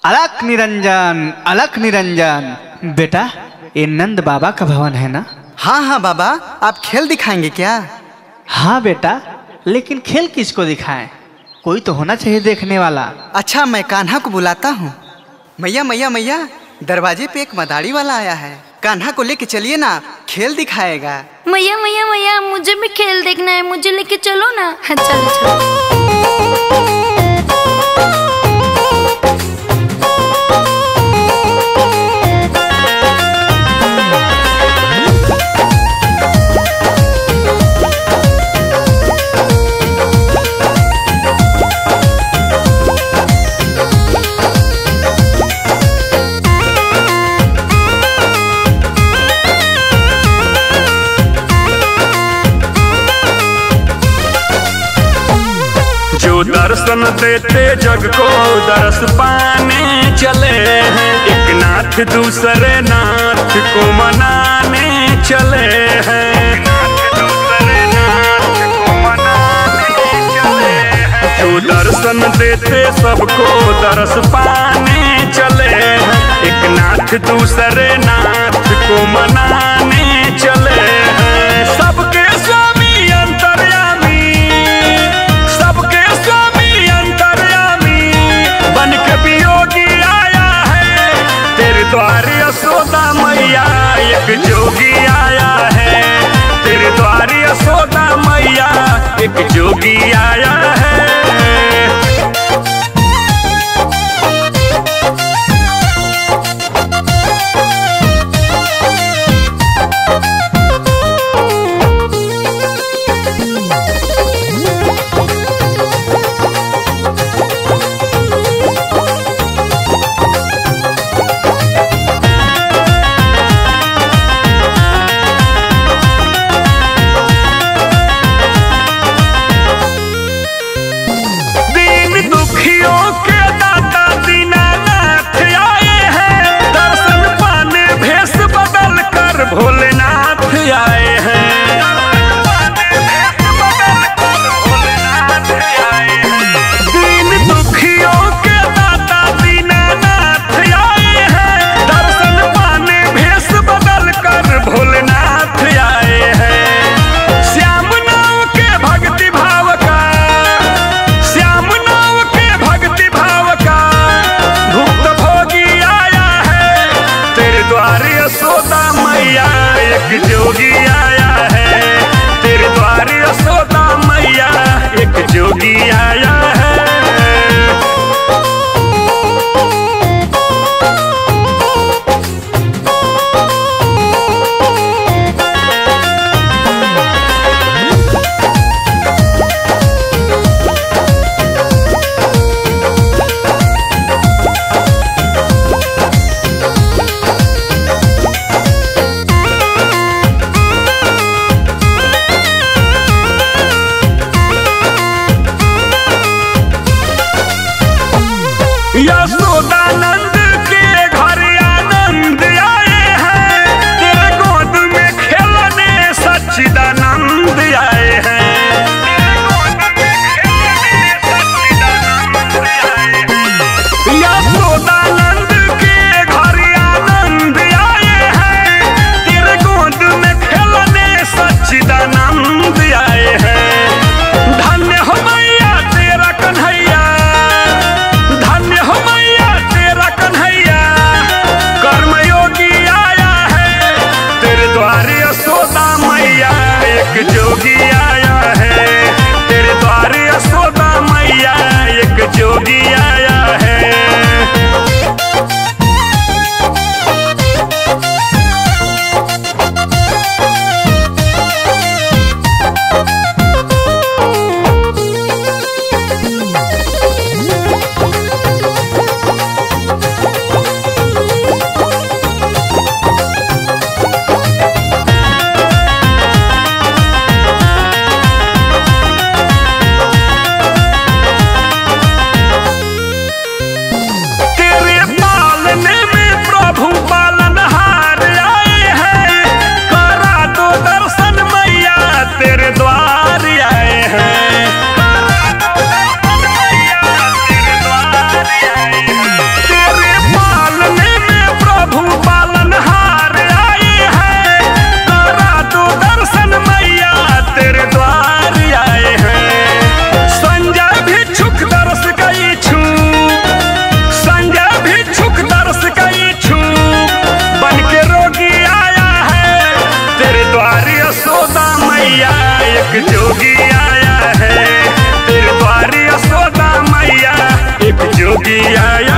अलख निरंजन अलख निरंजन। बेटा ये नंद बाबा का भवन है ना? हाँ हाँ बाबा, आप खेल दिखाएंगे क्या? हाँ बेटा, लेकिन खेल किसको दिखाएं? कोई तो होना चाहिए देखने वाला। अच्छा, मैं कान्हा को बुलाता हूँ। मैया मैया मैया, दरवाजे पे एक मदारी वाला आया है, कान्हा को लेके चलिए ना, खेल दिखाएगा। मैया मैया मैया, मुझे भी खेल देखना है, मुझे लेके चलो ना। चलो चलो। जो दर्शन देते जग को दर्श पाने चले हैं, एक नाथ दूसरे नाथ को मनाने चले हैं। जो दर्शन देते सबको दर्श पाने चले हैं, एक नाथ दूसरे नाथ को मनाने चले हैं। सबके स्वामी अंतर्यामी, सबके स्वामी अंतर्यामी, बन के वियोगी आया है तेरे द्वार यशोदा मैया। एक जोगी आया है तेरे द्वार यशोदा मैया, एक जोगी आया है। जोगी आया